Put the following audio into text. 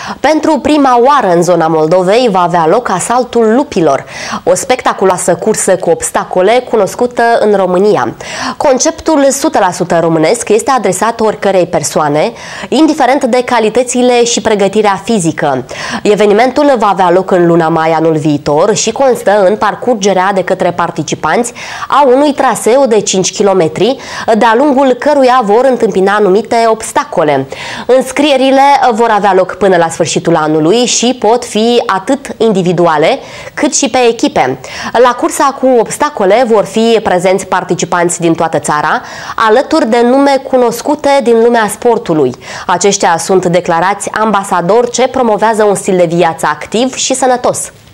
Pentru prima oară în zona Moldovei va avea loc asaltul lupilor, o spectaculoasă cursă cu obstacole cunoscută în România. Conceptul 100% românesc este adresat oricărei persoane, indiferent de calitățile și pregătirea fizică. Evenimentul va avea loc în luna mai anul viitor și constă în parcurgerea de către participanți a unui traseu de 5 km, de-a lungul căruia vor întâmpina anumite obstacole. Înscrierile vor avea loc până la sfârșitul anului și pot fi atât individuale cât și pe echipe. La cursa cu obstacole vor fi prezenți participanți din toată țara, alături de nume cunoscute din lumea sportului. Aceștia sunt declarați ambasadori ce promovează un stil de viață activ și sănătos.